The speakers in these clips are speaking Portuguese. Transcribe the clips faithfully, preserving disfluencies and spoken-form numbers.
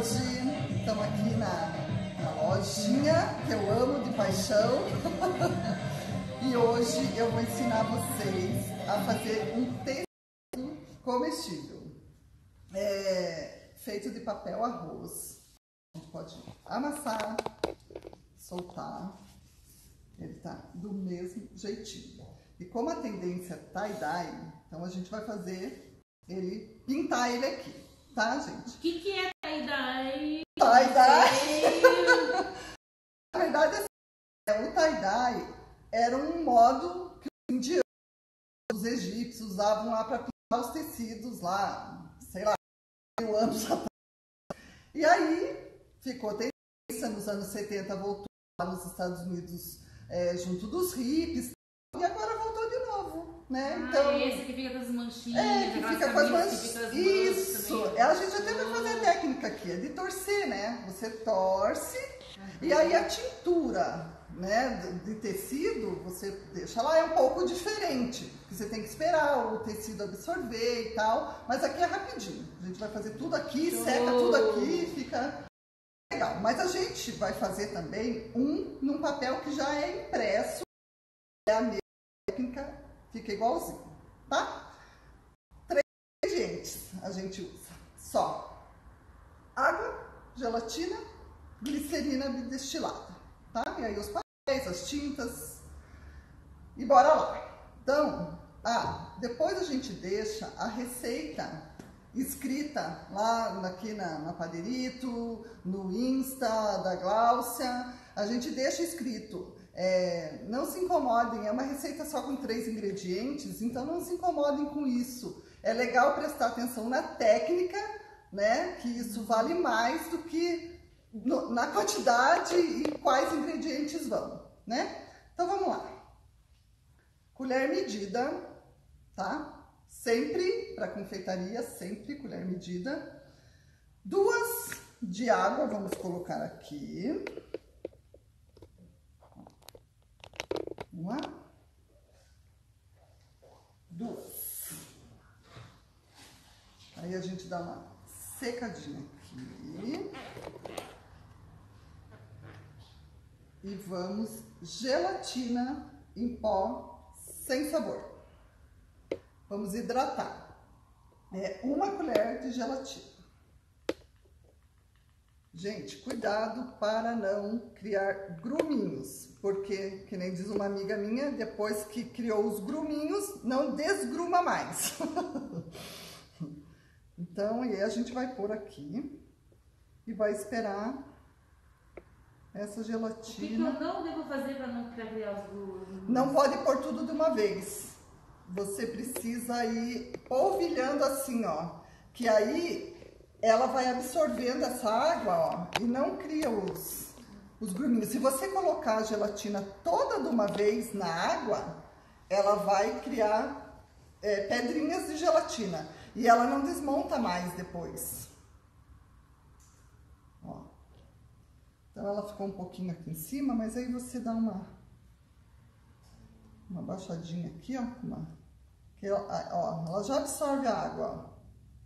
Hoje estamos aqui na, na lojinha que eu amo de paixão e hoje eu vou ensinar vocês a fazer um tecido comestível é, feito de papel arroz. A gente pode amassar, soltar, ele tá do mesmo jeitinho. E como a tendência é tie-dye, então a gente vai fazer ele, pintar ele aqui, tá, gente? O que, que é tie-dye? Tie-dye? Na verdade, o tie-dye era um modo que os indianos, os egípcios usavam lá para pintar os tecidos lá, sei lá, mil anos atrás. E aí ficou tendência, nos anos setenta voltou lá nos Estados Unidos é, junto dos hippies e agora voltou de novo, né? Ah, então esse que fica com as manchinhas, é, que fica com as manchinhas. Isso, também. a gente até vai fazer a técnica aqui, é de torcer, né? Você torce uhum. E aí a tintura, né, de tecido, você deixa lá, é um pouco diferente, porque você tem que esperar o tecido absorver e tal, mas aqui é rapidinho. A gente vai fazer tudo aqui, oh. seca tudo aqui, fica legal. Mas a gente vai fazer também um num papel que já é impresso, é a mesma técnica, fica igualzinho, tá? Três ingredientes a gente usa, só água, gelatina, glicerina destilada, tá? E aí os papéis, as tintas e bora lá. Então, ah, depois a gente deixa a receita escrita lá aqui na, na Paderito, no Insta da Gláucia, a gente deixa escrito. É, não se incomodem, é uma receita só com três ingredientes, então não se incomodem com isso. É legal prestar atenção na técnica, né? Que isso vale mais do que no, na quantidade e quais ingredientes vão, né? Então vamos lá. Colher medida, tá? Sempre, para confeitaria, sempre colher medida. Duas de água, vamos colocar aqui. Uma, duas. Aí a gente dá uma secadinha aqui. E vamos gelatina em pó sem sabor. Vamos hidratar. É uma colher de gelatina. Gente, cuidado para não criar gruminhos, porque, que nem diz uma amiga minha, depois que criou os gruminhos, não desgruma mais. Então, e aí a gente vai pôr aqui e vai esperar essa gelatina. O que, que eu não devo fazer para não criar os gruminhos? Não pode pôr tudo de uma vez. Você precisa ir polvilhando assim, ó, que aí ela vai absorvendo essa água, ó, e não cria os, os gruminhos. Se você colocar a gelatina toda de uma vez na água, ela vai criar é, pedrinhas de gelatina. E ela não desmonta mais depois. Ó. Então ela ficou um pouquinho aqui em cima, mas aí você dá uma, uma baixadinha aqui, ó. Uma, que ela, ó, ela já absorve a água, ó.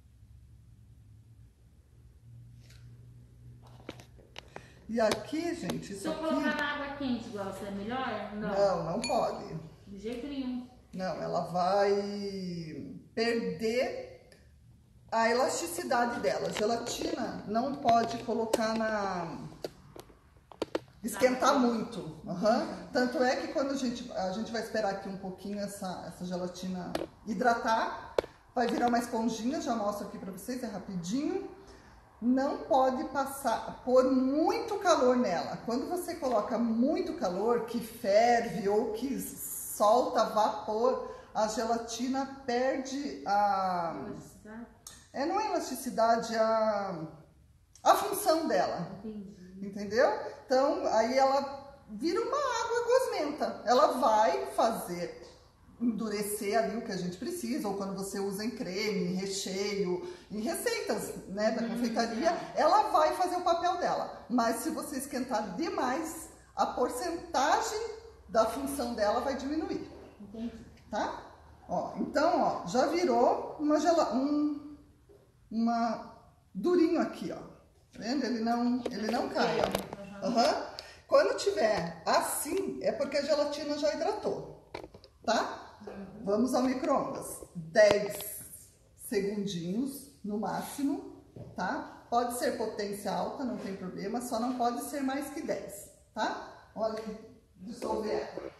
E aqui, gente, isso Se eu aqui... colocar na água quente, igual você é melhor? Não. Não, não pode. De jeito nenhum. Não, ela vai perder a elasticidade dela. A gelatina não pode colocar na... esquentar muito. Uhum. Tanto é que quando a gente... A gente vai esperar aqui um pouquinho essa, essa gelatina hidratar. Vai virar uma esponjinha, já mostro aqui pra vocês, é rapidinho. Não pode passar, pôr muito calor nela. Quando você coloca muito calor, que ferve ou que solta vapor, a gelatina perde a... Elasticidade? É, não é elasticidade, a, a função dela. Entendi. Entendeu? Então, aí ela vira uma água gosmenta. Ela vai fazer... endurecer ali o que a gente precisa, ou quando você usa em creme, em recheio, em receitas, né, da confeitaria, ela vai fazer o papel dela. Mas se você esquentar demais, a porcentagem da função dela vai diminuir. Entendi. Tá? Ó, então, ó, já virou uma, gela... um... uma durinho aqui, ó. Tá vendo? Ele não, ele não cai, ó. Uhum. Quando tiver assim, é porque a gelatina já hidratou, tá? Uhum. Vamos ao micro-ondas. dez segundinhos no máximo, tá? Pode ser potência alta, não tem problema, só não pode ser mais que dez, tá? Olha, dissolver ela.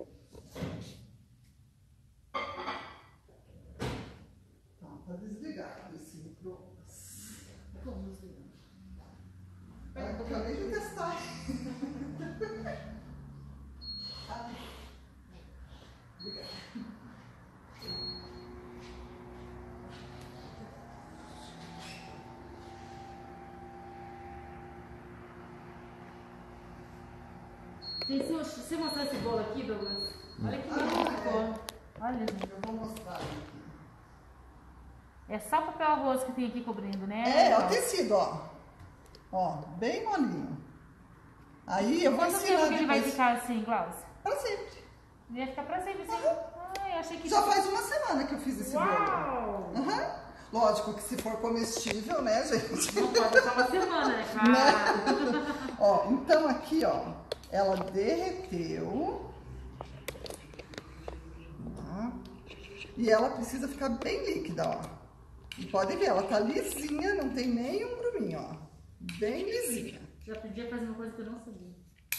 Tá, tá desligado esse micro-ondas. Como desligar? Eu acabei de testar. Ah, obrigada. Se você mostrar esse bolo aqui, Douglas, olha que lindo Ah, ficou. é. Olha, gente. Eu vou mostrar aqui. É só papel arroz que tem aqui cobrindo, né? É, ó, o tecido, ó. Ó, bem molinho. Aí eu vou Quanto ensinar tempo que ele vai depois. ficar assim, Glaucia? Pra sempre. Ele vai ficar pra sempre assim? Uhum. Ai, eu achei que... Já faz uma semana que eu fiz esse bolo. Uau! Uhum. Lógico que se for comestível, né, gente? Não pode deixar uma semana, né? Claro. Ó, então aqui, ó, ela derreteu. Tá? E ela precisa ficar bem líquida, ó. E pode ver, ela tá lisinha, não tem nenhum gruminho, ó. Bem lisinha. Já podia fazer uma coisa que eu não sabia.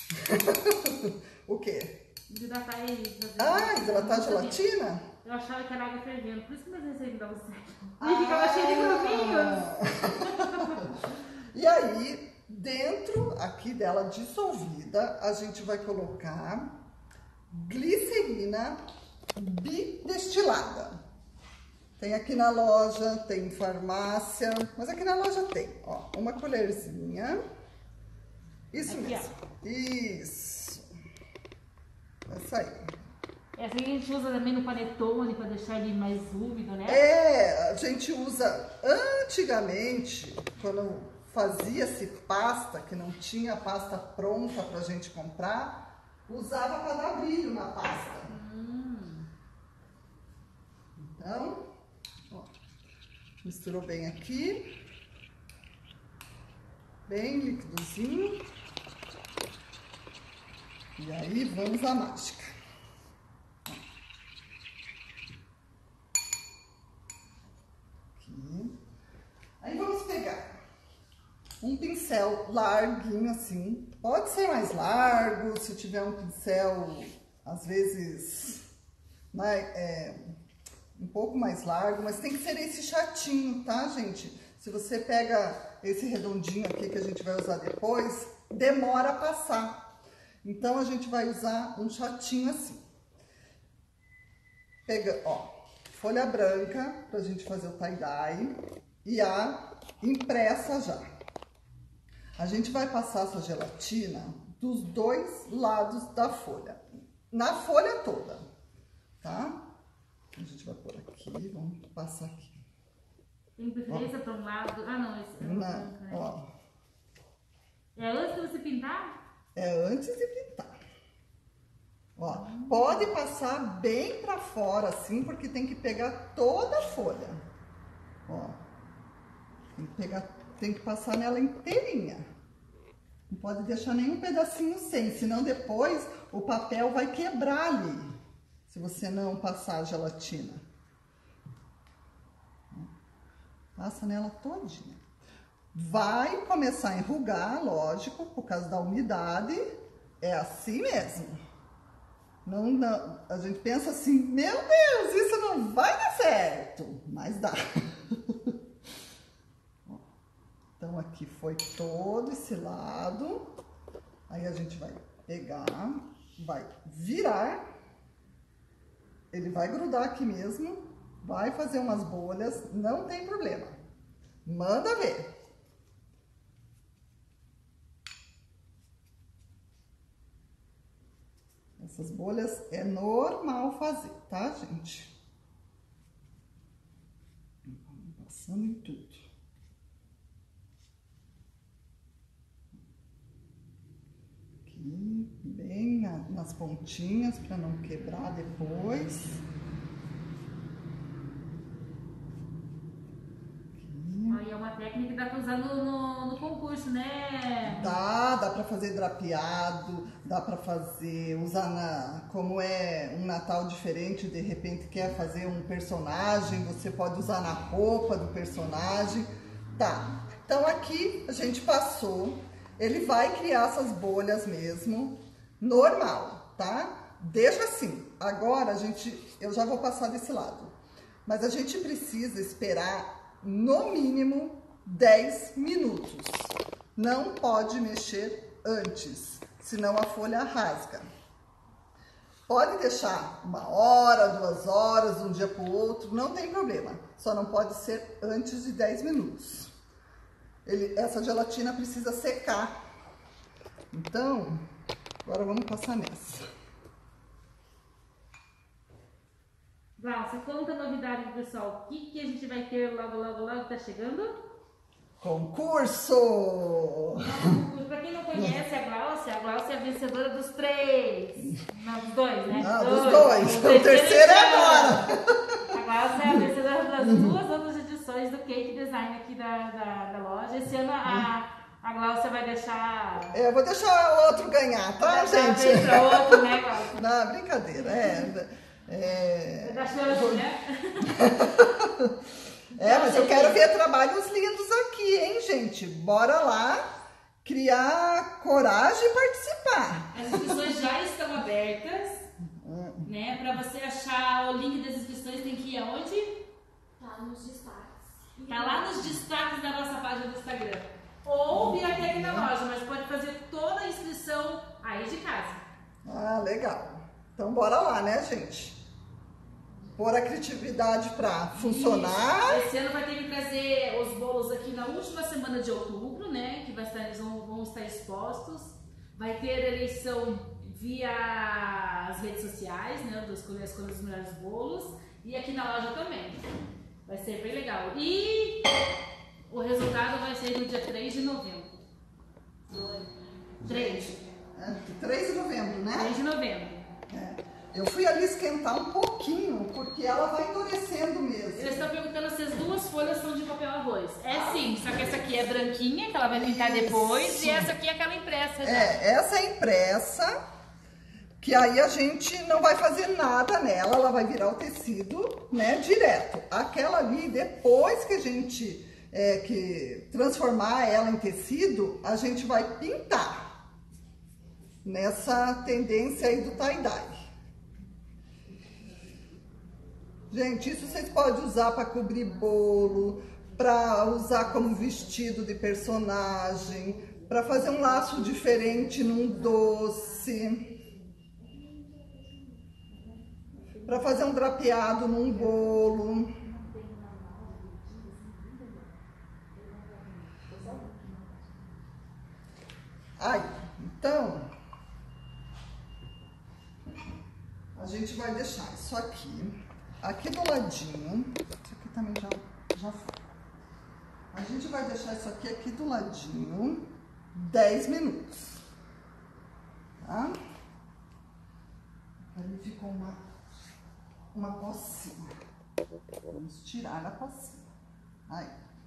O quê? Hidratar ele. Fazer Ah, hidratar a gelatina? Eu achava que era água fervendo, por isso que meus receios davam certo. Ah. E ficava cheio de gruminhos. E aí, dentro aqui dela dissolvida, a gente vai colocar glicerina bidestilada. Tem aqui na loja, tem em farmácia, mas aqui na loja tem, ó, uma colherzinha. Isso aqui, mesmo. Ó. Isso. Essa aí. Essa aqui a gente usa também no panetone para deixar ele mais úmido, né? É, a gente usa antigamente, quando fazia-se pasta, que não tinha pasta pronta pra gente comprar, usava para dar brilho na pasta. Hum. Então, ó, misturou bem aqui, bem líquidozinho. E aí vamos à mágica. Aqui. Aí vamos pegar um pincel larguinho assim, pode ser mais largo, se tiver um pincel, às vezes, né, é, um pouco mais largo, mas tem que ser esse chatinho, tá, gente? Se você pega esse redondinho aqui que a gente vai usar depois, demora a passar. Então, a gente vai usar um chatinho assim. Pega, ó, folha branca pra gente fazer o tie-dye e a impressa já. A gente vai passar essa gelatina dos dois lados da folha, na folha toda, tá? A gente vai pôr aqui, vamos passar aqui. Tem preferência para um lado? Ah, não, esse é o Não, branco, né? ó. É antes de você pintar? É antes de pintar. Ó, pode passar bem pra fora assim, porque tem que pegar toda a folha. Ó, tem que pegar, tem que passar nela inteirinha. Não pode deixar nenhum pedacinho sem, senão depois o papel vai quebrar ali, se você não passar a gelatina. Passa nela todinha. Vai começar a enrugar, lógico, por causa da umidade. É assim mesmo. Não, não, a gente pensa assim, meu Deus, isso não vai dar certo, mas dá. Então aqui foi todo esse lado, aí a gente vai pegar, vai virar, ele vai grudar aqui mesmo, vai fazer umas bolhas, não tem problema, manda ver. Essas bolhas é normal fazer, tá, gente? Passando em tudo. Aqui, bem na, nas pontinhas, para não quebrar depois. Aí é uma técnica que dá para usar no, no, no, no concurso, né? Dá, dá pra fazer drapeado, dá pra fazer, usar na, como é um Natal diferente, de repente quer fazer um personagem, você pode usar na roupa do personagem. Tá, então aqui a gente passou, ele vai criar essas bolhas mesmo, normal, tá? Deixa assim, agora a gente, eu já vou passar desse lado, mas a gente precisa esperar no mínimo dez minutos. Não pode mexer antes, senão a folha rasga. Pode deixar uma hora, duas horas, de um dia para o outro, não tem problema. Só não pode ser antes de dez minutos. Ele, essa gelatina precisa secar. Então, agora vamos passar nessa. Glaucia, conta a novidade pro pessoal. O que, que a gente vai ter logo, logo, logo? Tá chegando? Concurso! Para quem não conhece a Glaucia, a Glaucia é a vencedora dos três. Não, dos dois, né? Ah, dos dois. dois. O, o terceiro é agora. A Glaucia é a vencedora das duas outras edições do Cake Design aqui da, da, da loja. Esse ano a, a Glaucia vai deixar... Eu vou deixar o outro ganhar, tá, gente? Deixa o outro, né, Glaucia? Não, brincadeira. É... é... Vai dar chance, né? É, mas eu quero ver trabalhos lindos aqui, hein, gente? Bora lá criar coragem e participar. As inscrições já estão abertas, hum. né? Para você achar o link das inscrições tem que ir aonde? Tá nos destaques. Tá lá nos destaques da nossa página do Instagram. Ou vir até aqui na loja, mas pode fazer toda a inscrição aí de casa. Ah, legal. Então bora lá, né, gente? Pôr a criatividade para funcionar. Isso. Esse ano vai ter que trazer os bolos aqui na última semana de outubro, né? Que vai estar, eles vão, vão estar expostos. Vai ter eleição via as redes sociais, né? Das escolhas dos melhores bolos. E aqui na loja também. Vai ser bem legal. E o resultado vai ser no dia três de novembro. três. É, três de novembro, né? três de novembro. É. Eu fui ali esquentar um pouquinho, porque ela vai endurecendo mesmo. Eles estão perguntando se as duas folhas são de papel arroz. É sim, só que essa aqui é branquinha, que ela vai pintar Isso. depois, e essa aqui é aquela impressa já. É, essa é impressa, que aí a gente não vai fazer nada nela, ela vai virar o tecido, né, direto. Aquela ali, depois que a gente é, que transformar ela em tecido, a gente vai pintar nessa tendência aí do tie-dye. Gente, isso vocês podem usar para cobrir bolo, para usar como vestido de personagem, para fazer um laço diferente num doce, para fazer um drapeado num bolo. Ai, então, a gente vai deixar isso aqui. Aqui do ladinho, isso aqui também já, já foi. A gente vai deixar isso aqui, aqui do ladinho, dez minutos, tá? Ali ficou uma, uma pocinha. Vamos tirar a pocinha. Aí.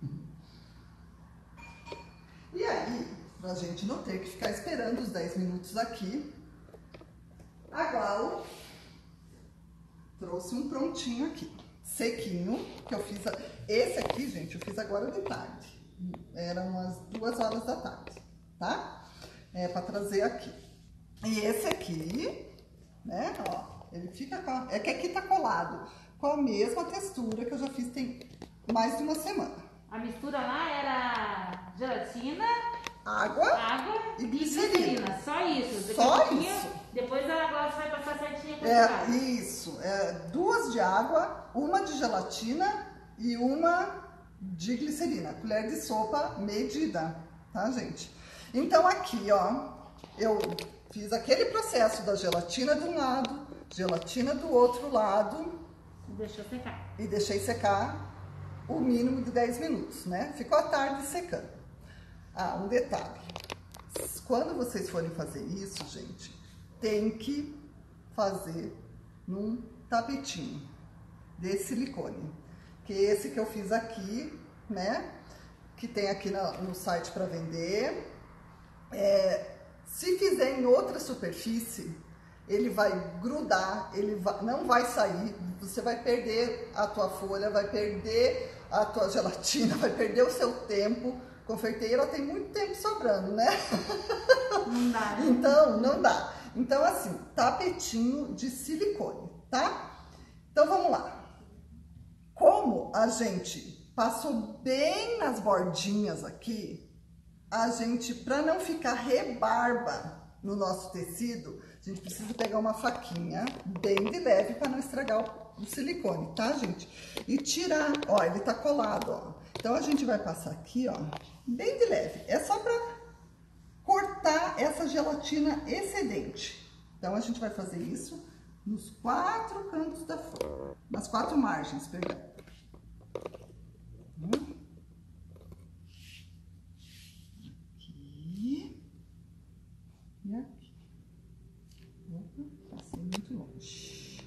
E aí, pra gente não ter que ficar esperando os dez minutos aqui, a Glau trouxe um prontinho aqui, sequinho, que eu fiz, esse aqui, gente, eu fiz agora de tarde, eram umas duas horas da tarde, tá? É, pra trazer aqui. E esse aqui, né, ó, ele fica, com a, é que aqui tá colado, com a mesma textura que eu já fiz tem mais de uma semana. A mistura lá era gelatina, água, água e glicerina. Só isso. Depois Só pouquinho, isso. Depois a Glaucia vai passar certinho pra É, isso. É, duas de água, uma de gelatina e uma de glicerina. Colher de sopa medida, tá, gente? Então aqui, ó, eu fiz aquele processo da gelatina de um lado, gelatina do outro lado. Deixou secar. E deixei secar o mínimo de dez minutos, né? Ficou a tarde secando. Ah, um detalhe. Quando vocês forem fazer isso, gente, tem que fazer num tapetinho de silicone. Que esse que eu fiz aqui, né? que tem aqui na, no site para vender. É, se fizer em outra superfície, ele vai grudar, ele vai, não vai sair, você vai perder a tua folha, vai perder a tua gelatina, vai perder o seu tempo. Confeiteira tem muito tempo sobrando, né? Não dá, né? Então, não dá. Então, assim, tapetinho de silicone, tá? Então, vamos lá. Como a gente passou bem nas bordinhas aqui, a gente, para não ficar rebarba no nosso tecido, a gente precisa pegar uma faquinha bem de leve para não estragar o, o silicone, tá, gente? E tirar, ó, ele tá colado, ó. Então, a gente vai passar aqui, ó, bem de leve. É só para cortar essa gelatina excedente. Então, a gente vai fazer isso nos quatro cantos da folha, nas quatro margens, perdão. Hum. Aqui e aqui. Opa, passei muito longe.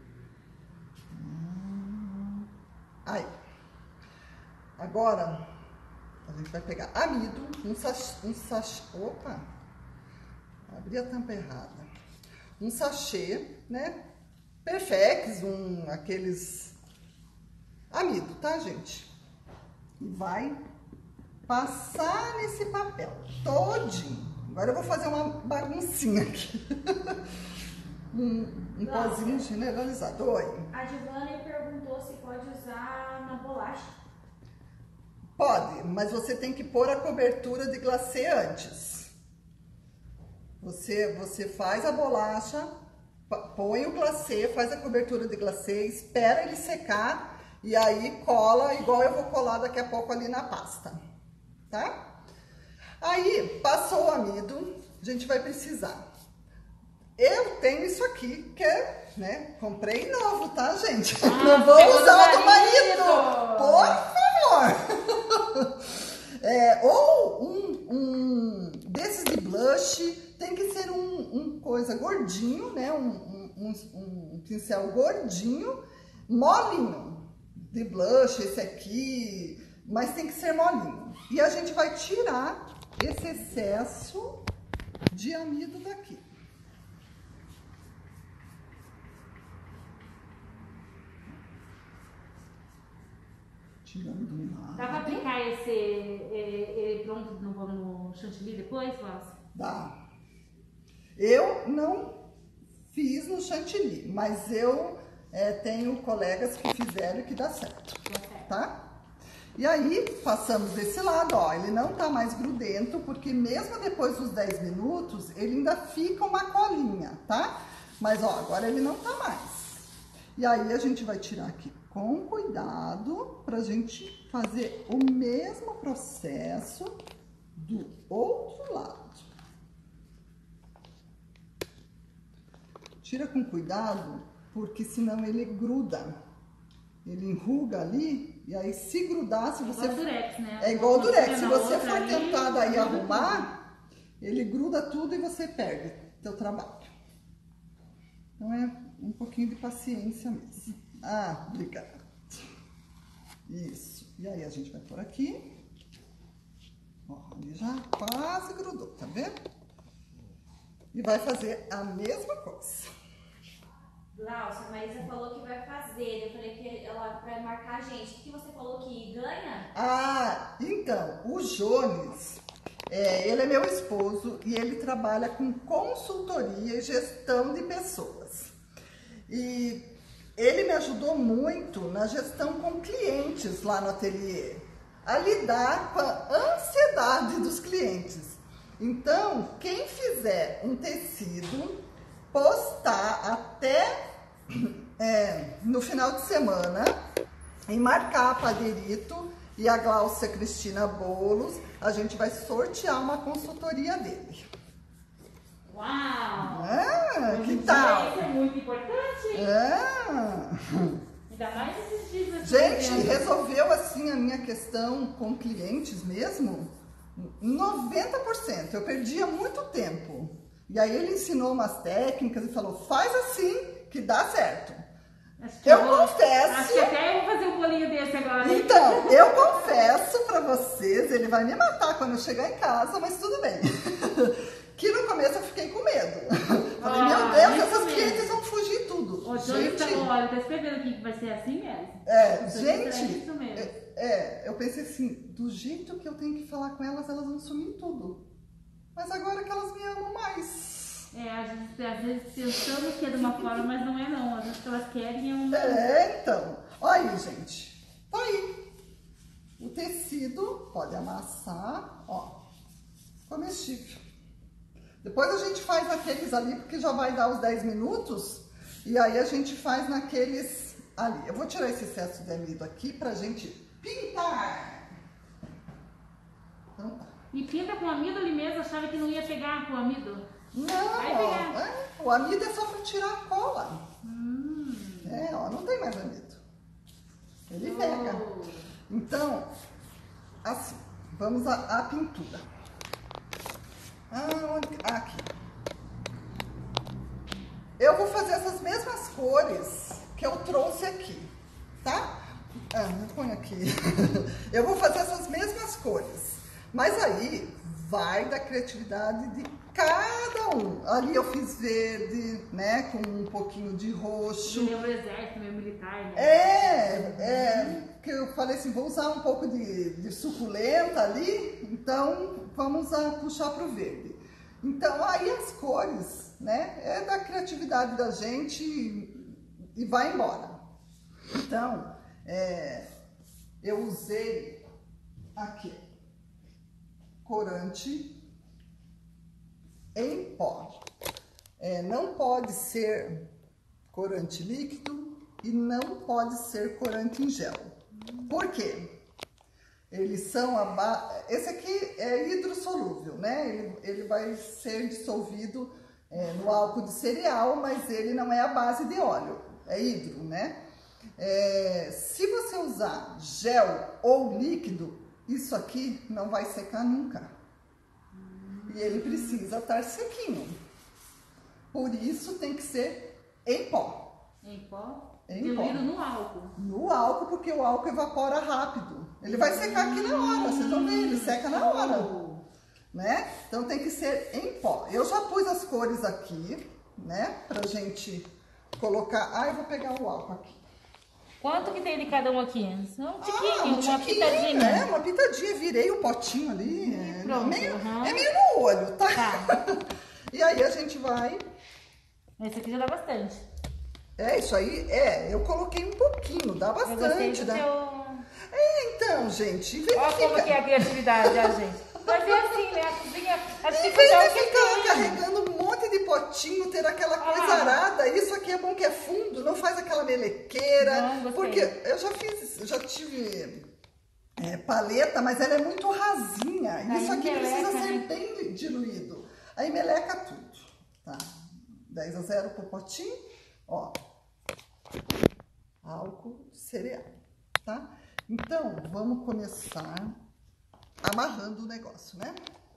Hum. Aí. Agora, a gente vai pegar amido, um sachê, um sachê, opa, abri a tampa errada, um sachê, né, Perfex, um, aqueles amido, tá, gente? E vai passar nesse papel todinho. Agora eu vou fazer uma baguncinha aqui. um um pozinho generalizado. Oi. A Giovana perguntou se pode usar na bolacha. Pode, mas você tem que pôr a cobertura de glacê antes. Você, você faz a bolacha, põe o glacê, faz a cobertura de glacê, espera ele secar e aí cola, igual eu vou colar daqui a pouco ali na pasta, tá? Aí, passou o amido, a gente vai precisar. Eu tenho isso aqui, que é, né, comprei novo, tá, gente? Ah, não vou usar o do marido, marido. por favor. É, ou um, um desses de blush, tem que ser um, um coisa gordinho, né, um, um, um, um pincel gordinho, molinho, de blush, esse aqui, mas tem que ser molinho. E a gente vai tirar esse excesso de amido daqui. Tirando do lado. Dá pra aplicar esse ele pronto no, no chantilly depois, Glaucia? Dá. Eu não fiz no chantilly, mas eu é, tenho colegas que fizeram e que dá certo, tá? E aí, passamos desse lado, ó, ele não tá mais grudento, porque mesmo depois dos dez minutos, ele ainda fica uma colinha, tá? Mas, ó, agora ele não tá mais. E aí, a gente vai tirar aqui com cuidado, pra gente fazer o mesmo processo do outro lado. Tira com cuidado, porque senão ele gruda. Ele enruga ali, e aí se grudar, se você... É igual o durex, né? É igual o durex. Se você for ali, tentar daí arrumar, ele gruda tudo e você perde teu trabalho. Então é um pouquinho de paciência mesmo. Ah, obrigada. Isso. E aí a gente vai por aqui. Ó, ele já quase grudou, tá vendo? E vai fazer a mesma coisa. Glaucia, a Maísa falou que vai fazer. Eu falei que ela vai marcar a gente. O que você falou que ganha? Ah, então, o Jones, é, ele é meu esposo e ele trabalha com consultoria e gestão de pessoas. E ele me ajudou muito na gestão com clientes lá no ateliê, a lidar com a ansiedade dos clientes. Então, quem fizer um tecido, postar até é, no final de semana e marcar a Paderito e a Glaucia Cristina Bolos, a gente vai sortear uma consultoria dele. Uau! Ah, que Hoje tal? Isso é muito importante, hein? É. Ainda mais esses dias aqui. Gente, dentro. resolveu assim a minha questão com clientes mesmo? noventa por cento. Eu perdia muito tempo. E aí ele ensinou umas técnicas e falou, faz assim que dá certo. Eu, eu vou, confesso... Acho que até eu vou fazer um bolinho desse agora. Então, eu confesso pra vocês, ele vai me matar quando eu chegar em casa, mas tudo bem. Que no começo eu fiquei com medo. Falei, Ah, meu Deus, isso essas mesmo. clientes vão fugir tudo. O Johnny tá, olha, tá escrevendo aqui que vai ser assim mesmo. É, Isso gente, isso mesmo. é, é, eu pensei assim, do jeito que eu tenho que falar com elas, elas vão sumir tudo. Mas agora que elas me amam mais. É, a gente, às vezes pensamos que é de uma forma, mas não é não. Às vezes que elas querem é uma... É, então. Olha aí, gente. Tá aí. O tecido, pode amassar, ó, comestível. Depois a gente faz aqueles ali, porque já vai dar os dez minutos. E aí a gente faz naqueles ali. Eu vou tirar esse excesso de amido aqui pra gente pintar. Então tá. E pinta com amido ali mesmo, achava que não ia pegar com amido. Não, Vai ó, pegar. é, o amido é só pra tirar a cola. Hum. É, ó, não tem mais amido. Ele Oh. pega. Então, assim, vamos à, à pintura. Ah, onde? Ah, aqui. Eu vou fazer essas mesmas cores que eu trouxe aqui, tá? Ah, eu ponho aqui. Eu vou fazer essas mesmas cores. Mas aí vai da criatividade de cada um. Ali eu fiz verde, né? Com um pouquinho de roxo. Me lembra o exército, meio militar, né? É, é, que eu falei assim, vou usar um pouco de, de suculenta ali, então vamos a puxar para o verde. Então aí as cores, né, é da criatividade da gente e, e vai embora. Então, é, eu usei aqui, corante em pó. É, não pode ser corante líquido e não pode ser corante em gel. Por quê? Eles são a ba... Esse aqui é hidrossolúvel, né? Ele, ele vai ser dissolvido é, no álcool de cereal, mas ele não é a base de óleo, é hidro, né? É, se você usar gel ou líquido, isso aqui não vai secar nunca. E ele precisa estar sequinho. Por isso tem que ser em pó. Em pó? Em Diluído pó. no álcool. No álcool, porque o álcool evapora rápido. Ele vai secar aqui na hora, vocês vão ver, ele seca na hora. Né? Então tem que ser em pó. Eu já pus as cores aqui, né? Pra gente colocar... Ah, eu vou pegar o álcool aqui. Quanto que tem de cada um aqui? Um tiquinho, Ah, um uma tiquinho, pitadinha. né? Uma pitadinha. Virei o potinho ali. E É pronto, meio, uhum. é meio no olho, tá? Tá. E aí a gente vai... Esse aqui já dá bastante. É, isso aí, é, eu coloquei um pouquinho, dá Eu gostei bastante. do Dá... seu... É, então, gente, em vez Olha de como ficar... que é a criatividade, a gente. Mas é assim, né? A cozinha... A gente Em tem que fazer vez o de que ficar tem. carregando um monte de potinho, ter aquela coisa Ah. arada, isso aqui é bom que é fundo, não faz aquela melequeira. Não, gostei. Porque eu já fiz, eu já tive é, paleta, mas ela é muito rasinha. Aí Isso aqui meleca, precisa ser né? bem diluído. Aí meleca tudo, tá? dez a zero pro potinho, ó. Álcool cereal, tá? Então, vamos começar amarrando o negócio, né?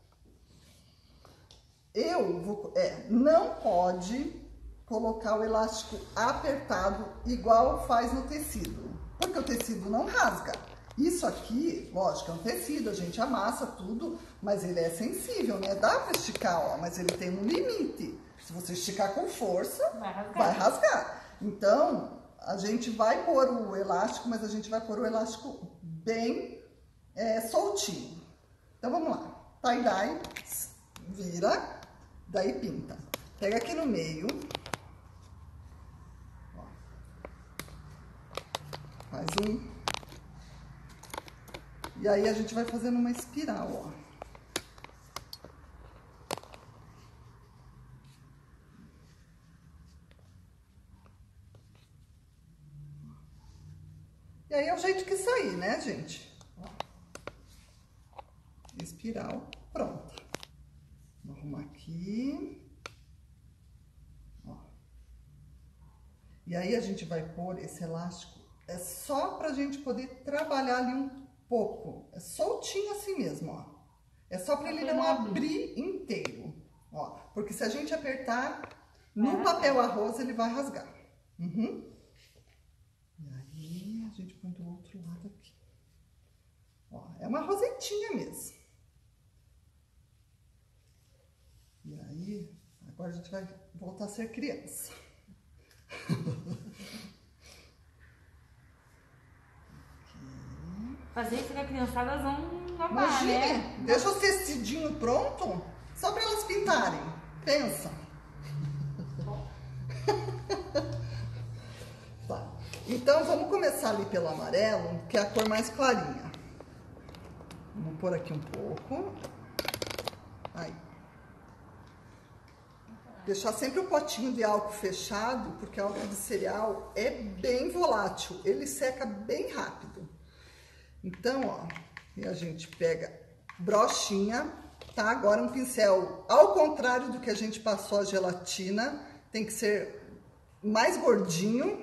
Eu vou... É, não pode colocar o elástico apertado igual faz no tecido, porque o tecido não rasga. Isso aqui, lógico, é um tecido, a gente amassa tudo, mas ele é sensível, né? Dá pra esticar, ó, mas ele tem um limite. Se você esticar com força, Vai rasgar. vai rasgar. Então, a gente vai pôr o elástico, mas a gente vai pôr o elástico bem é, soltinho. Então, vamos lá. Tie-dye, vira, daí pinta. Pega aqui no meio. Ó. Faz um. E aí, a gente vai fazendo uma espiral, ó. E aí é o jeito que sair, né, gente? Ó. Espiral, pronta. Vou arrumar aqui. Ó. E aí a gente vai pôr esse elástico, é só pra gente poder trabalhar ali um pouco. É soltinho assim mesmo, ó. É só pra ele não abrir inteiro, ó. Porque se a gente apertar no papel arroz, ele vai rasgar. Uhum. outro lado aqui. Ó, é uma rosetinha mesmo. E aí, agora a gente vai voltar a ser criança. Fazer isso que as criançadas vão amar, Imagine, né? deixa o tecidinho pronto, só para elas pintarem. Pensa. Tá. Então, vamos começar ali pelo amarelo, que é a cor mais clarinha. Vamos pôr aqui um pouco. Aí. Deixar sempre o potinho de álcool fechado, porque álcool de cereal é bem volátil. Ele seca bem rápido. Então, ó, e a gente pega brochinha, tá? Agora um pincel, ao contrário do que a gente passou a gelatina, tem que ser mais gordinho.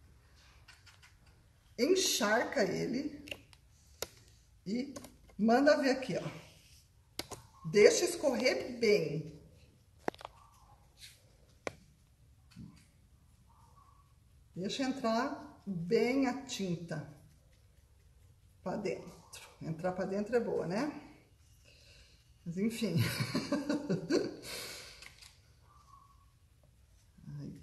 Encharca ele e manda ver aqui, ó. Deixa escorrer bem. Deixa entrar bem a tinta pra dentro. Entrar pra dentro é boa, né? Mas enfim. Aí.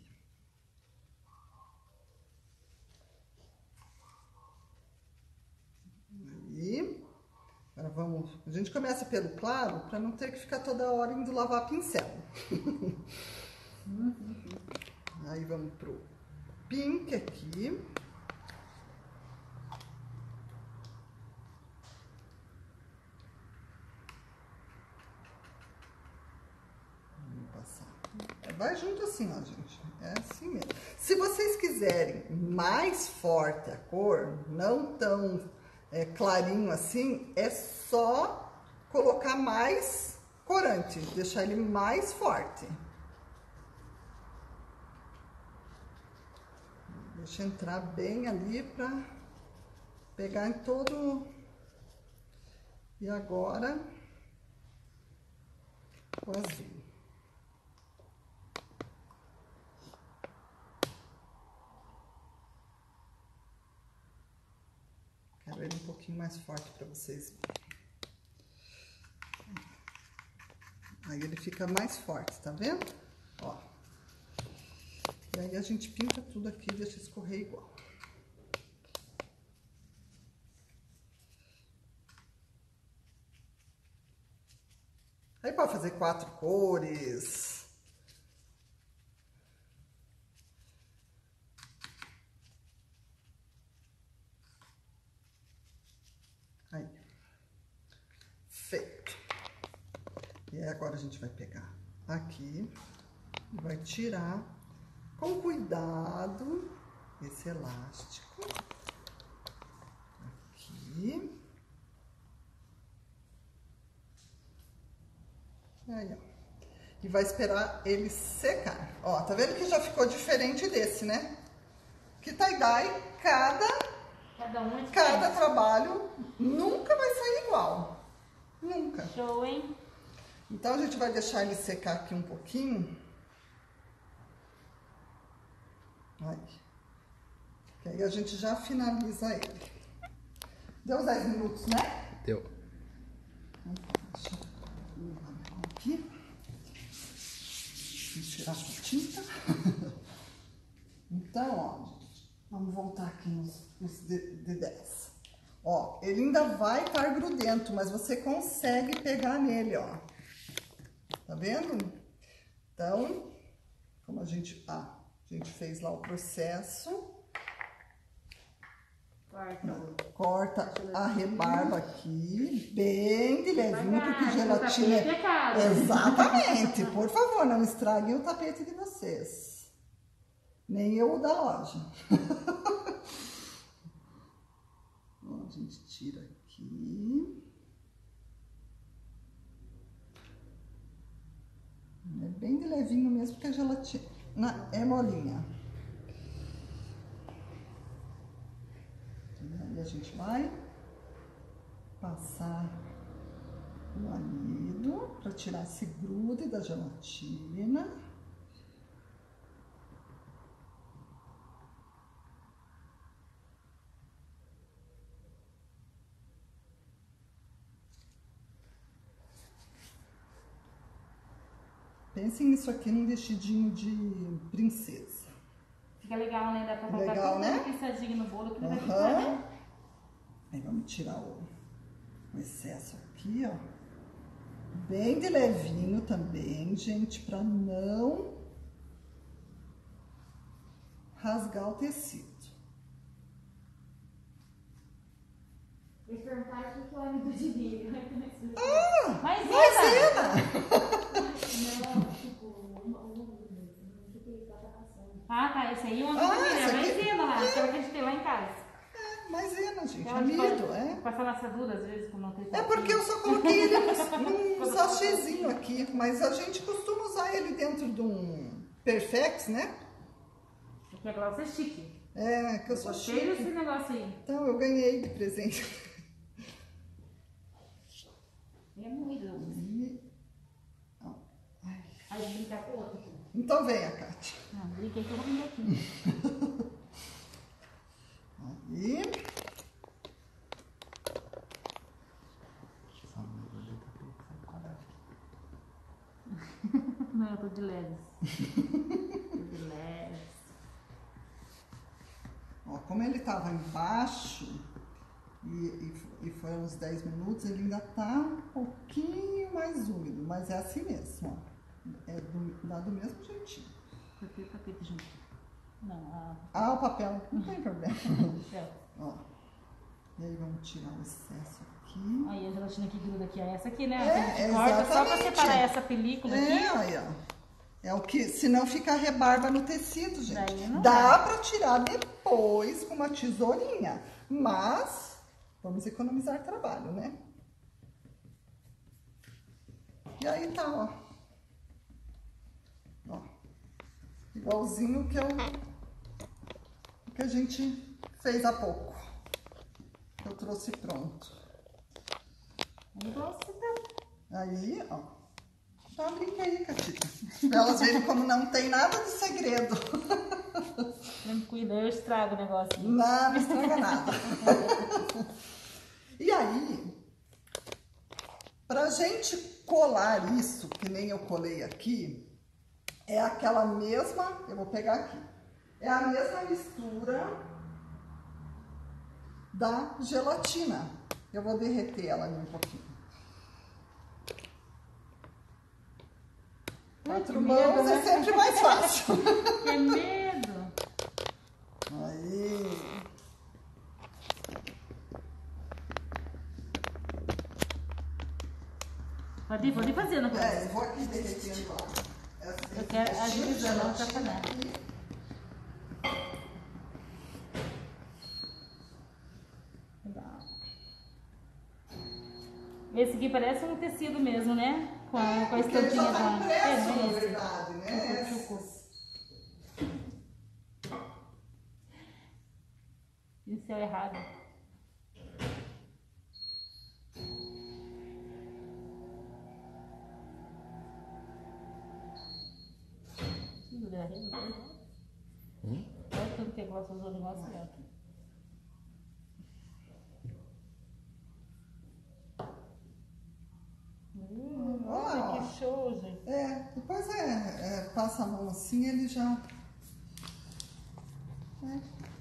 Aí. Agora vamos... A gente começa pelo claro para não ter que ficar toda hora indo lavar pincel. Aí vamos pro pink aqui. Vamos passar. Vai junto assim, ó, gente. É assim mesmo. Se vocês quiserem mais forte a cor, não tão é, clarinho assim, é só colocar mais corante, deixar ele mais forte. Deixa entrar bem ali pra pegar em todo... E agora, o azul. Quero ele um pouquinho mais forte para vocês verem. Aí ele fica mais forte, tá vendo? Ó. E aí a gente pinta tudo aqui e deixa escorrer igual. Aí pode fazer quatro cores. Aí. Feito. E aí agora a gente vai pegar aqui e vai tirar com cuidado esse elástico. Aqui. E aí, ó. E vai esperar ele secar. Ó, tá vendo que já ficou diferente desse, né? Que tie-dye, cada, Cada um é cada diferente. trabalho nunca vai sair igual. Nunca. Show, hein? Então, a gente vai deixar ele secar aqui um pouquinho. Aí. Que aí a gente já finaliza ele. Deu os dez minutos, né? Deu. Deixa eu levar a mão aqui. Vou tirar a tinta. Então, ó, vamos voltar aqui nos, nos de, de dez. Ó, ele ainda vai estar grudento, mas você consegue pegar nele, ó. Tá vendo? Então, como a gente, ah, a gente fez lá o processo. Corta. Corta a rebarba aqui, bem de levinho, porque Devagar, gelatina o tapete é caro. Exatamente. Por favor, não estraguem o tapete de vocês. Nem eu o da loja. Ó, a gente tira aqui. É bem de levinho mesmo, porque a gelatina é molinha. E aí a gente vai passar o amido para tirar esse grude da gelatina. Pensem nisso aqui num vestidinho de princesa. Fica legal, né? Dá pra colocar Legal, tudo né? pensadinho no bolo que ele Uhum. vai ficar, né? Aí vamos tirar o, o excesso aqui, ó. Bem de levinho também, gente, pra não rasgar o tecido. Eles perguntaram o que é o amido de milho. Ah! Maisena! Maisena! Não, tipo, uma uva mesmo. O que que ela tá passando? Ah, tá. Esse aí é uma Ah, ah, esse é aqui- maisena lá, aquela que a gente tem lá em casa. É, maisena, gente, Aquela amido, que é. Passar na assadura às vezes, por não ter É porque eu só coloquei ele num, num sachêzinho aqui, mas a gente costuma usar ele dentro de um Perfex, né? Porque a Glaucia é chique. É, que eu sou Gostei desse chique. negócio aí. Então eu ganhei de presente. É muito. E- ó, ai. Aí brincar com o outro. Então venha, Kátia. Não, brinquei que eu vou vir aqui. Aí. Não, eu tô de leves. Tô de leves. Ó, como ele tava embaixo e, e, e foi uns dez minutos, ele ainda tá um pouquinho mais úmido, mas é assim mesmo, ó. É do, dá do mesmo jeitinho. Papel, papel junto. Não, a... Ah, o papel, não tem problema. papel. Ó. E aí vamos tirar o excesso aqui. Aí a gelatina que gruda aqui é essa aqui, né? É, A gente corta só pra exatamente. separar essa película aqui. É, aí, ó. É o que, senão fica rebarba no tecido, gente. Daí não Dá pra tirar depois com uma tesourinha, mas vamos economizar trabalho, né? E aí tá, ó. Ó. Igualzinho que eu que a gente fez há pouco. Eu trouxe pronto. Nossa, tá. Aí, ó. Tá, brinca aí, Catita. Pra elas verem como não tem nada de segredo. Não cuida, eu estrago o negócio. Não, não estraga nada. E aí, pra gente colar isso, que nem eu colei aqui, é aquela mesma, eu vou pegar aqui, é a mesma mistura da gelatina. Eu vou derreter ela ali um pouquinho. Quatro mãos né? é sempre mais fácil. Que medo. Aí. Pode ir, pode ir fazendo. É, eu vou aqui derretendo lá. Eu quero agilizando, não pra pagar. Esse aqui parece um tecido mesmo, né? Com a, com a Porque ele estampinha já tá da... impresso, É, na esse. verdade, né? Chucu, chucu. Pincel errado. Hum? Olha tanto que gosta dos negócios aqui. Hum, olha Ó. que show, gente. É, depois é, é, passa a mão assim, ele já... É.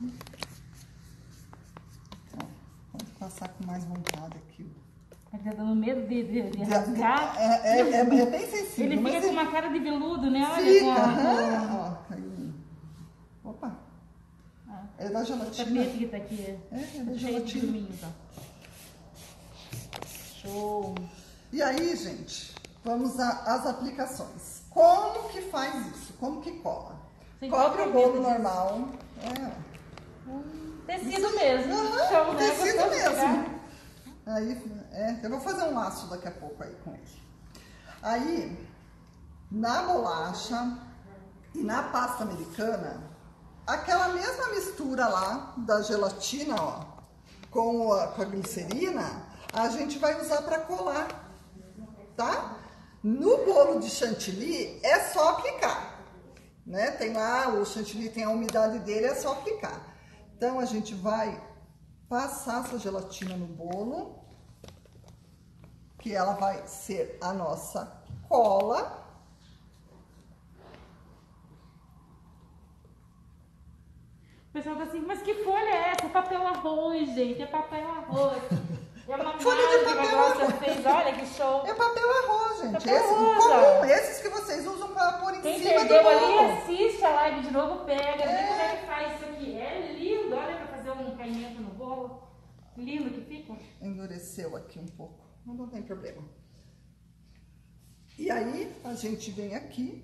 Ó, pode passar com mais vontade aqui. Tá dando medo de, de, de rasgar. É, é, é, é bem sensível. Ele mas fica com uma cara de veludo, né? Olha Fica, com a- aham. Ó, caiu um. Opa, Ah, é da o gelatina. tapete que tá aqui é, É, é da cheio de gelatina. gruminhos, ó. Show. E aí, gente, vamos às aplicações. Como que faz isso? Como que cola? Sem Cobre o qualquer bolo medo disso. normal. É. Tecido mesmo. Aham, Show, né? tecido Gostou de mesmo. pegar? Aí, é, eu vou fazer um laço daqui a pouco aí com ele. Aí, na bolacha e na pasta americana, aquela mesma mistura lá da gelatina, ó, com a, com a glicerina, a gente vai usar para colar, tá? No bolo de chantilly é só aplicar, né? Tem lá, o chantilly tem a umidade dele, é só aplicar. Então, a gente vai passar essa gelatina no bolo, que ela vai ser a nossa cola. pessoal tá assim, mas que folha é essa? É papel arroz, gente, é papel arroz. É uma Folha de mágica que papel a Glaucia arroz. fez, olha que show. É papel arroz, gente. Papel Esse, arroz, comum, ó. esses que vocês usam para pôr em Quem cima do perdeu ali, bolo. assiste a live de novo, pega, É. vê como é que faz isso aqui. É lindo, olha pra fazer um caimento no bolo. Lindo que fica. Endureceu aqui um pouco, mas não tem problema. E aí, a gente vem aqui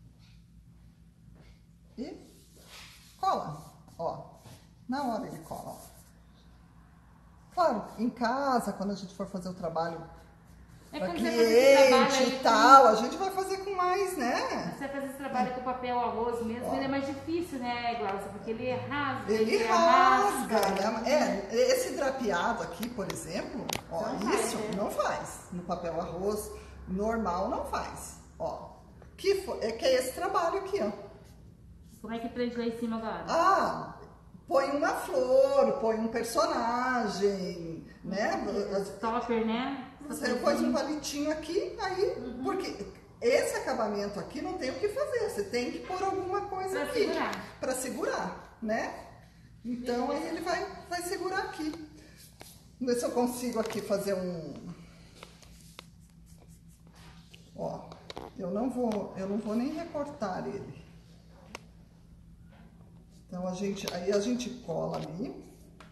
e cola, ó. Na hora ele cola, ó. Claro, em casa, quando a gente for fazer o trabalho É para quando você faz esse trabalho cliente aí e tal, a gente vai fazer com mais, né? Você faz esse trabalho com papel arroz mesmo, Ó. ele é mais difícil, né, Glaucia? Porque ele rasga, Ele rasga. rasga, né? É, esse drapeado aqui, por exemplo, ó, Não faz, isso né? não faz. No papel arroz normal não faz, ó. Que for, é que é esse trabalho aqui, ó. Como é que prende lá em cima agora? Ah, põe uma flor, põe um personagem, né? Topper, né? Você pôs um palitinho aqui, aí, Uhum. porque esse acabamento aqui não tem o que fazer, você tem que pôr alguma coisa Pra aqui segurar. para segurar, né? Então aí ele vai, vai segurar aqui. Vamos ver se eu consigo aqui fazer um... Ó, eu não vou, eu não vou nem recortar ele. Então a gente, aí a gente cola ali.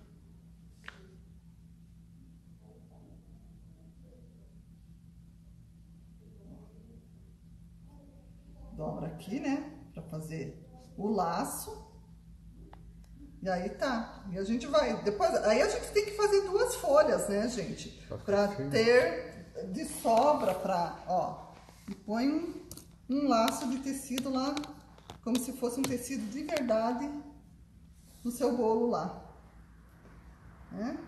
Dobra aqui, né? Pra fazer o laço. E aí tá. E a gente vai, depois, aí a gente tem que fazer duas folhas, né, gente? Pra ter de sobra pra, ó. E põe um, um laço de tecido lá, como se fosse um tecido de verdade no seu bolo lá, né?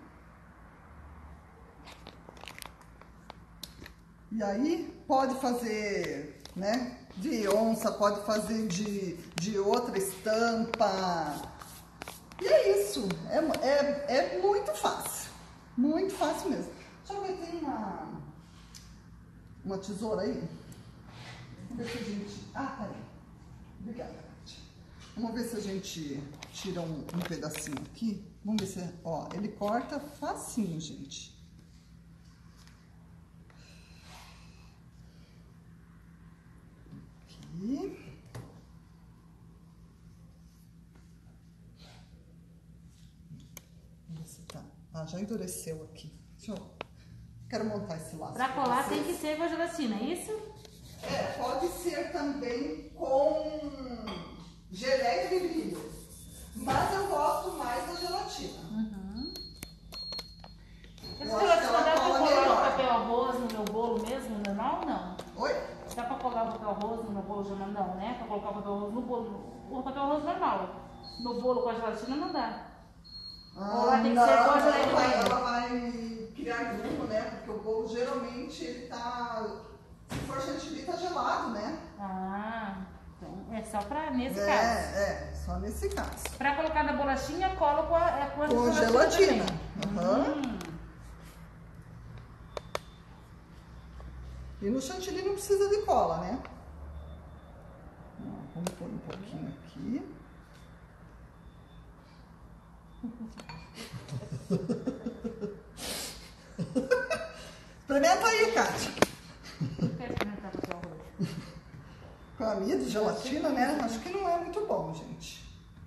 E aí pode fazer, né, de onça, pode fazer de, de outra estampa. E é isso, é, é, é muito fácil, muito fácil mesmo. Deixa eu ver, tem uma, uma tesoura aí? Vamos ver se a gente... Ah, peraí. Obrigada, Kátia. Vamos ver se a gente tira um, um pedacinho aqui. Vamos ver se... Ó, ele corta facinho, gente. Aqui. Vamos ver se tá... Ah, já endureceu aqui. Deixa eu... Quero montar esse laço. Pra colar vocês. tem que ser com a gelatina, é isso? É, pode ser também com geleia de milho, mas eu gosto mais da gelatina. Uhum. Essa Eu acho que gelatina ela dá pra cola colar o melhor. papel arroz no meu bolo mesmo, normal ou não? Oi? Dá pra colar o papel arroz no meu bolo já não, né? Pra colocar o papel arroz no bolo. O papel arroz normal. No bolo com a gelatina não dá. Ou lá tem que não, ser com a ela geleia de vai, milho. ela vai criar grupo, né? Porque o bolo geralmente ele tá, se for chantilly, tá gelado, né? Ah, então é só pra nesse é, caso. é, só nesse caso. Pra colocar na bolachinha, colo com a, é, com a Com gelatina. gelatina. também. Aham. Hum. E no chantilly não precisa de cola, né? Ó, vamos pôr um pouquinho aqui. Experimenta aí, Kátia. Quero experimentar papel arroz. Com a minha de gelatina, né? Acho que não é muito bom, gente.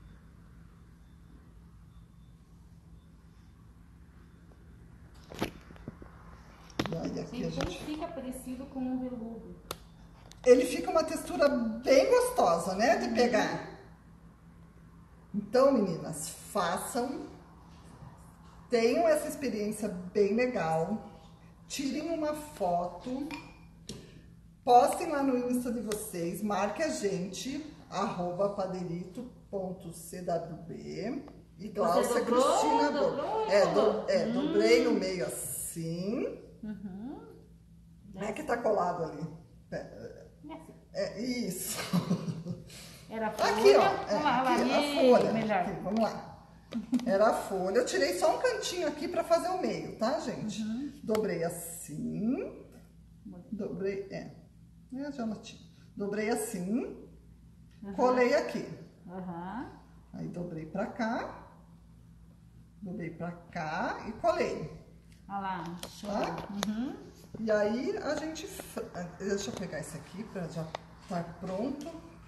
E aí aqui a Então gente... fica parecido com um veludo. Ele fica uma textura bem gostosa, né? De pegar. Então, meninas, façam. Tenham essa experiência bem legal. Tirem uma foto. Postem lá no Insta de vocês. Marque a gente. Arroba paderito ponto c w b. E Glaucia dobrou? Cristina. Dobrou, É, dobrou? do, é Hum. dobrei no meio assim. Uhum. É que tá colado ali. É, É assim. é isso. Era a folha. Aqui, ó. É, Vamos lá, aqui, lá, a e- folha. Melhor. Aqui, vamos lá. Era a folha. Eu tirei só um cantinho aqui pra fazer o meio, tá, gente? Uhum. Dobrei assim. Dobrei, é. É a gelatina. Dobrei assim. Uhum. Colei aqui. Aham. Aí dobrei pra cá, dobrei pra cá e colei. Olha lá, show. Tá? Uhum. E aí a gente... Deixa eu pegar esse aqui pra já estar pronto.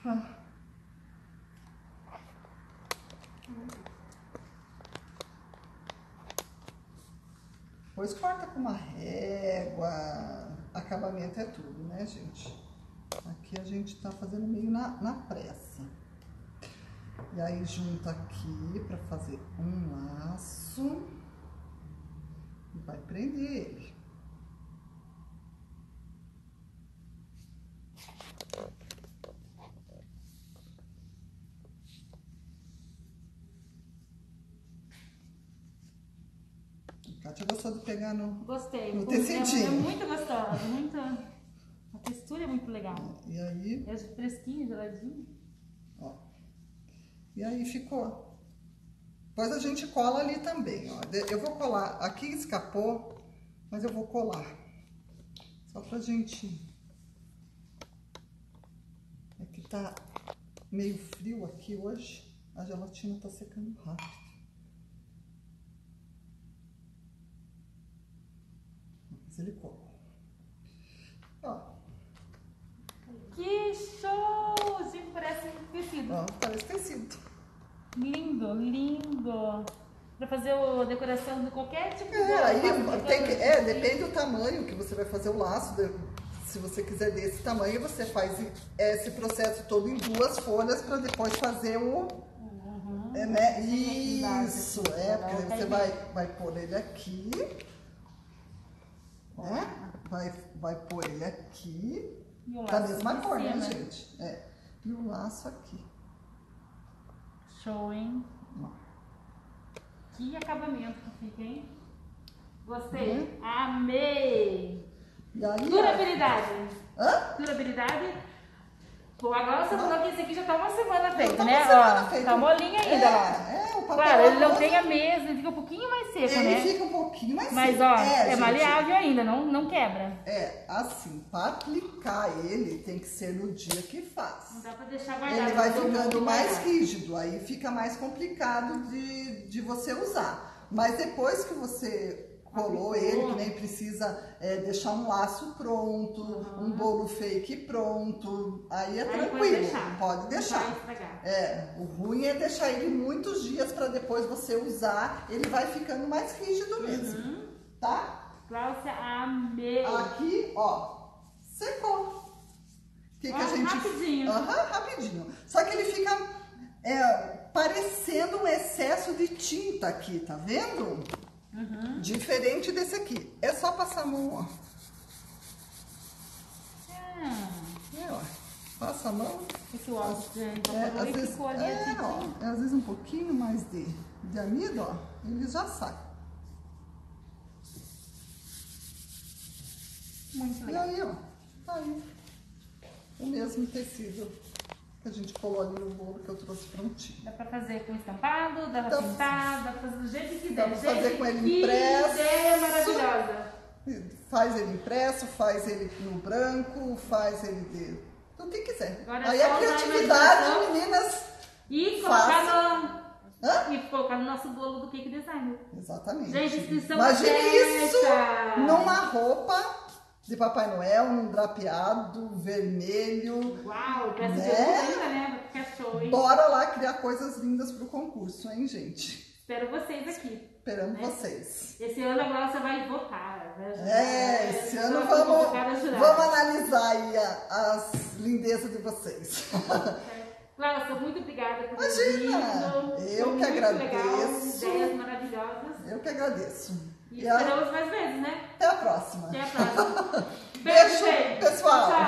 Depois corta com uma régua. Acabamento é tudo, né, gente? Aqui a gente tá fazendo meio na, na pressa. E aí junta aqui pra fazer um laço. E vai prender ele. Kátia gostou de pegar no, Gostei. no É, tecidinho. é muito gostosa, muito... A textura é muito legal. E aí, É fresquinho, geladinho. ó. E aí ficou. Depois a gente cola ali também, ó. Eu vou colar, aqui escapou, mas eu vou colar. Só pra gente... É que tá meio frio aqui hoje, a gelatina tá secando rápido. Mas ele cola. Ó. Que show! Gente, parece tecido. Ó, parece tecido. Lindo, lindo. Pra fazer a decoração de qualquer tipo de... É, aí tem que, é, de- depende do tamanho que você vai fazer o laço. de- Se você quiser desse tamanho, você faz esse processo todo em duas folhas para depois fazer o... Uhum. É, né? Sim, Isso, aqui, é, pra porque dar o você caimento. vai, vai pôr ele aqui, né? Vai, vai pôr ele aqui, E o da laço mesma em cor, né, cima. gente? É. E o laço aqui. Show, hein? Ó. Que acabamento que fica, hein? Gostei. Uhum. Amei. E aí, Durabilidade. ó. Hã? Durabilidade. Pô, agora você falou que esse aqui já tá uma semana feito, tá uma né? semana Ó, feito. tá molinho ainda, ó. É, é, o papel Claro, ele não arroz, tem a mesa, ele fica um pouquinho mais seco, ele né? fica um pouquinho mais Mas, seco. ó, é, gente, maleável ainda, não, não quebra. É, assim, para aplicar ele tem que ser no dia que faz. Não dá pra deixar guardado. Ele vai todo mundo ficando que mais guardar. rígido, aí fica mais complicado de, de você usar. Mas depois que você colou Aplicou. ele, que nem precisa é, deixar um laço pronto, Uhum. um bolo fake pronto, aí é Aí pode tranquilo, deixar. pode Não deixar. vai estragar. É, o ruim é deixar ele muitos dias para depois você usar, ele vai ficando mais rígido mesmo, Uhum. tá? Cláudia, amei. Aqui, ó, secou. O que, que a Ó, gente... rapidinho. Aham, rapidinho. Só que ele fica é, parecendo um excesso de tinta aqui, tá vendo? Uhum. Diferente desse aqui. É só passar a mão, ó. Ah, É, ó. Passa a mão. esse óculos de É, evaporou às e vezes, ficou ali é, assim. ó, é, às vezes um pouquinho mais de, de amido, ó. Ele já sai. Muito E legal. aí, ó. Tá aí. O mesmo tecido que a gente colou ali no bolo que eu trouxe prontinho. Dá pra fazer com estampado, dá pra Dá- pintar, dá pra fazer do jeito que quiser. Dá pra fazer Gente, com ele que impresso. ideia maravilhosa. Faz ele impresso, faz ele no branco, faz ele de... do que quiser. Agora é Aí só a usar a criatividade, imaginação. meninas. E colocar no... Hã? E colocar no nosso bolo do Cake Designer. Exatamente. Gente, inscrição Imagine aberta. isso numa roupa de Papai Noel, num drapeado vermelho. Uau, parece Né? que eu ainda, né? Vai ficar show, hein? Bora lá criar coisas lindas pro concurso, hein, gente? Espero vocês aqui. Esperando Né? vocês. Esse ano agora você vai votar. Vai ajudar, É, vai esse ajudar, ano vai vamos, convocar a jurado. vamos analisar aí a- as lindezas de vocês. Cláudia, muito obrigada por ter Imagina, vindo. eu Foi que muito agradeço. Legal, ideias maravilhosas. Eu que agradeço. E E a- esperamos mais vezes, né? até a próxima. Até a próxima. Beijo, Beijo, gente. pessoal. Tchau.